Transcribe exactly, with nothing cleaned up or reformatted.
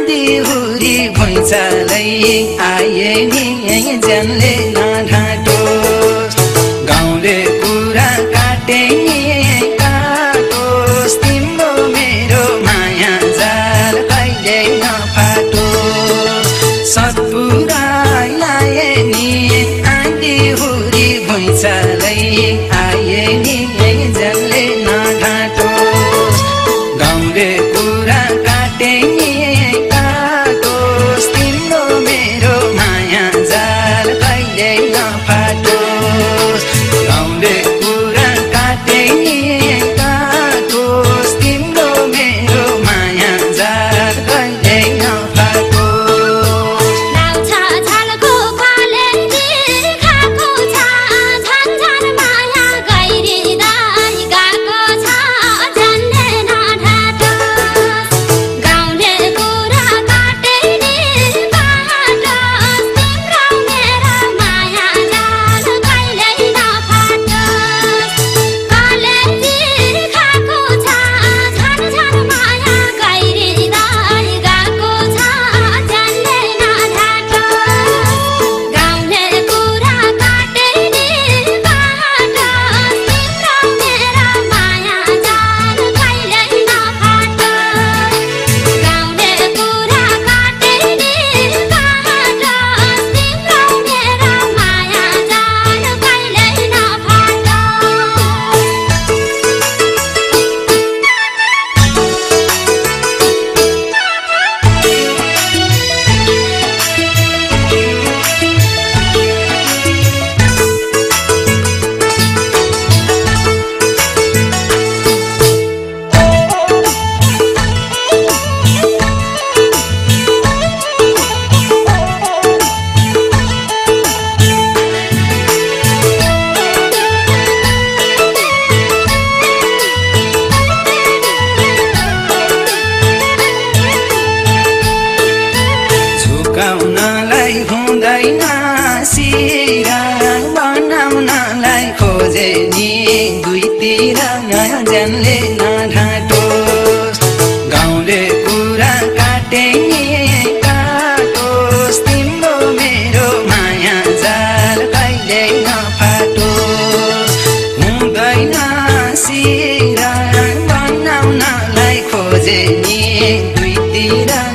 आँधी हुरी भुइँचालै आए नि ज्यानले नढाँटोस् गाउँले कुरा काटे नि काटोस् तिम्रो मेरो माया जाल कहिले नफाटोस् सतपुराई लाए नि आँधी हुरी भुइँचालै आए नि ज्यानले नढाँटोस् गाउँले कुरा काटे नि काटोस् तिम्रो मेरो माया जाल कहिले नफाटोस् गाउँले कुरा काटे नि काटोस् तिम्रो मेरो माया जाल कहिले नफाटोस् लाउँछ झालको कालेन्डी खाएको छ झन् झन् माया गहिरिँदै गएको छ झन्डै नढाँटोस् गाउँले कुरा काटे नि काटोस् तिम्रो मेरो माया जाल कहिल्यै नफाटोस् कालेन्डी खाएको छ झन् झन् माया गहिरिँदै गएको छ झन्डै नढाँटोस् गाउँले कुरा काटे नि काटोस् तिम्रो मेरो माया जाल कहिल्यै नफाटोस् गाउँले कुरा काटे नि काटोस् तिम्रो मेरो माया जाल कहिल्यै झुकाउनलाई हुँदैन सिरा बनाउनलाई खोजे नि दुईतिर ज्यानले नढाँटोस् गाउँले कुरा काटे नि काटोस् तिम्रो मेरो माया जाल कहिले नफाटोस् हुँदैन सिरा बनाउनलाई खोजे नि दुईतिर